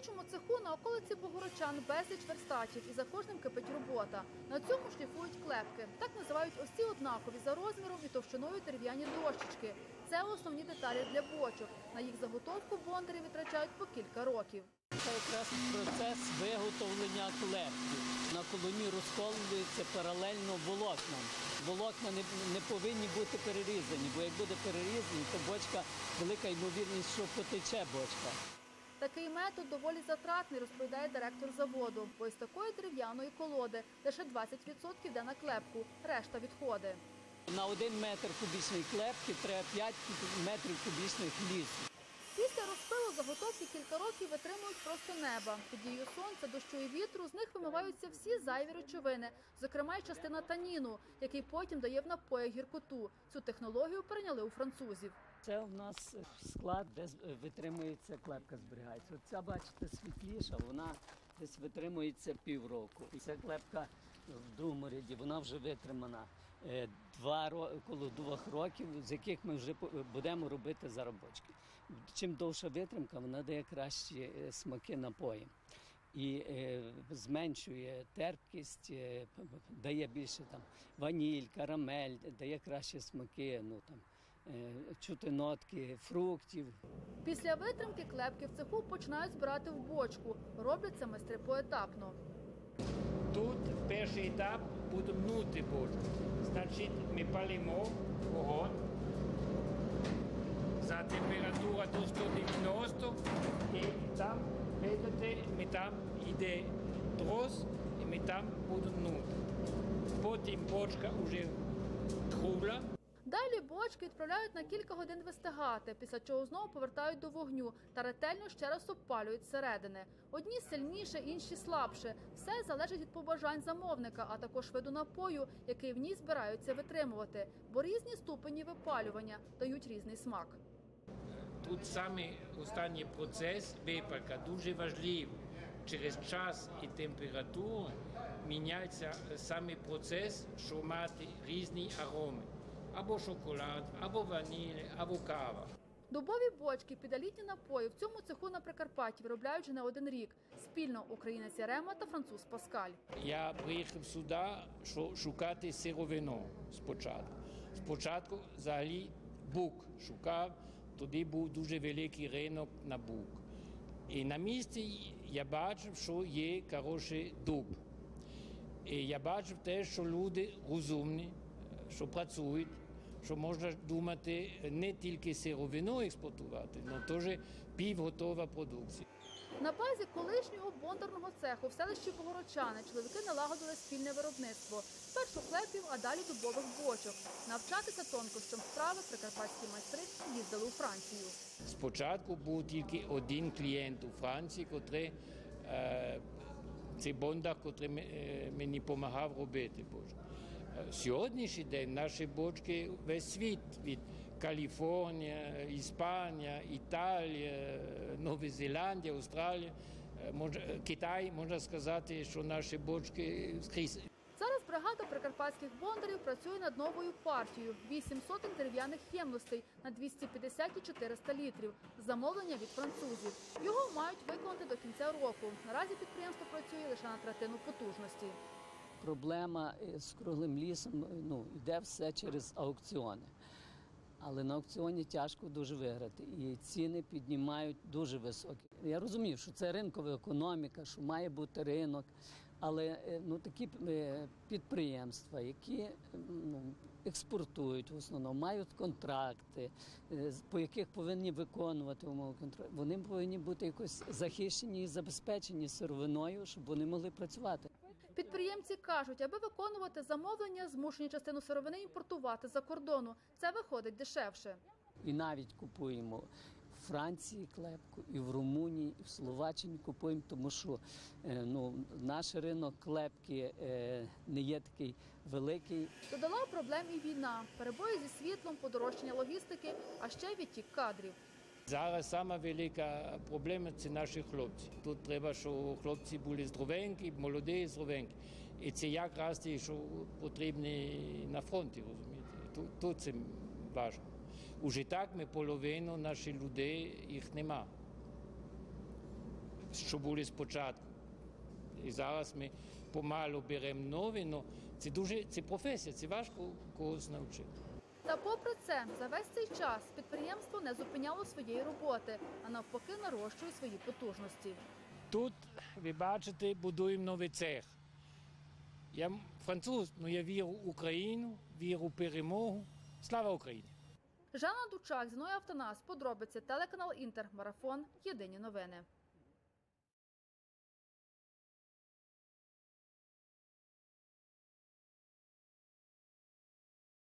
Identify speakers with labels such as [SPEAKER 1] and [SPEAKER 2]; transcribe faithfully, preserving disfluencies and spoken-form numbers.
[SPEAKER 1] чоловічому цеху на околиці Богородчан безліч верстатів і за кожним кипить робота. На цьому шліфують клепки. Так називають ось ці однакові за розміром і товщиною дерев'яні дощечки. Це основні деталі для бочок. На їх заготовку бондарі витрачають по кілька років.
[SPEAKER 2] Це якраз процес виготовлення клепки. На колоні розколюється паралельно волокнам. Волокна не, не повинні бути перерізані, бо як буде перерізані, то бочка, велика ймовірність, що потече бочка.
[SPEAKER 1] Такий метод доволі затратний, розповідає директор заводу. Бо із такої дерев'яної колоди лише двадцять відсотків йде на клепку, решта відходи.
[SPEAKER 2] На один метр кубічної клепки треба п'ять метрів кубічних лісу.
[SPEAKER 1] Після розпилу заготовки кілька років витримують просто неба. Під дією сонця, дощу і вітру з них вимиваються всі зайві речовини, зокрема й частина таніну, який потім дає в напоях гіркоту. Цю технологію перейняли у французів.
[SPEAKER 2] Це у нас склад, де витримується клепка, зберігається. Оця, бачите, світліша, вона десь витримується півроку. І ця клепка в другому ряді, вона вже витримана два, коло двох років, з яких ми вже будемо робити заробочки. Чим довша витримка, вона дає кращі смаки напоїв. І е, зменшує терпкість, е, дає більше там ваніль, карамель, дає кращі смаки, ну там е, чути нотки фруктів.
[SPEAKER 1] Після витримки клепки в цеху починають збирати в бочку. Роблять це майстри поетапно.
[SPEAKER 3] Тут перший етап буде мнути бочку. Значить, ми палимо вогонь за температура до сто дев'яносто і там, видите, ми там йде трос і ми там будемо мнути. Потім бочка вже кругла.
[SPEAKER 1] Далі бочки відправляють на кілька годин вистигати, після чого знову повертають до вогню та ретельно ще раз обпалюють зсередини. Одні сильніше, інші слабше. Все залежить від побажань замовника, а також виду напою, який в ній збираються витримувати. Бо різні ступені випалювання дають різний смак.
[SPEAKER 3] Тут саме останній процес, випалка, дуже важливий. Через час і температуру міняється саме процес, що мати різні ароми. Або шоколад, або ваніль, або кава.
[SPEAKER 1] Дубові бочки під елітні напої в цьому цеху на Прикарпатті виробляють вже не один рік. Спільно українець Ярема та француз Паскаль.
[SPEAKER 3] Я приїхав сюди, щоб шукати сировину спочатку. Спочатку взагалі бук шукав, тоді був дуже великий ринок на бук. І на місці я бачив, що є хороший дуб. І я бачив те, що люди розумні, що працюють, що можна думати не тільки сировину експортувати, але теж півготова продукція.
[SPEAKER 1] На базі колишнього бондарного цеху в селищі Богородчани чоловіки налагодили спільне виробництво. Спершу клепів, а далі дубових бочок. Навчатися тонкощам справи прикарпатські майстри їздили у Францію.
[SPEAKER 3] Спочатку був тільки один клієнт у Франції, котрий, е, це бондар, котрий мені допомагав робити бочку. Сьогоднішній день наші бочки весь світ, від Каліфорнія, Іспанія, Італія, Нова Зеландія, Австралія, Китай, можна сказати, що наші бочки скрізь.
[SPEAKER 1] Зараз бригада прикарпатських бондарів працює над новою партією – вісім сотень дерев'яних ємностей на двісті п'ятдесят і чотириста літрів. Замовлення від французів. Його мають виконати до кінця року. Наразі підприємство працює лише на третину потужності.
[SPEAKER 2] Проблема з круглим лісом, ну, йде все через аукціони. Але на аукціоні тяжко дуже виграти. І ціни піднімають дуже високі. Я розумів, що це ринкова економіка, що має бути ринок. Але ну, такі підприємства, які ну, експортують в основному, мають контракти, по яких повинні виконувати умови контролю, вони повинні бути якось захищені і забезпечені сировиною, щоб вони могли працювати.
[SPEAKER 1] Підприємці кажуть, аби виконувати замовлення, змушені частину сировини імпортувати за кордону. Це виходить дешевше.
[SPEAKER 2] І навіть купуємо в Франції клепку, і в Румунії, і в Словаччині купуємо, тому що ну, наш ринок клепки е, не є такий великий.
[SPEAKER 1] Додала проблем і війна, перебої зі світлом, подорожчання логістики, а ще відтік кадрів.
[SPEAKER 3] Зараз сама велика проблема – це наші хлопці. Тут треба, щоб хлопці були здоровенькі, молоді, здоровенькі. І це якраз ті, що потрібні на фронті, розумієте. Тут, тут це важливо. Уже так ми половину наших людей, їх нема. що були спочатку. І зараз ми помалу беремо нові, але це дуже це професія, це важко когось навчити.
[SPEAKER 1] Та попри це, за весь цей час підприємство не зупиняло своєї роботи, а навпаки нарощує свої потужності.
[SPEAKER 3] Тут, ви бачите, будуємо новий цех. Я француз, але я вірю в Україну, вірю в перемогу. Слава Україні!
[SPEAKER 1] Жанна Дучак, Зіною Автонас, подробиці, телеканал Інтер, Марафон, Єдині новини.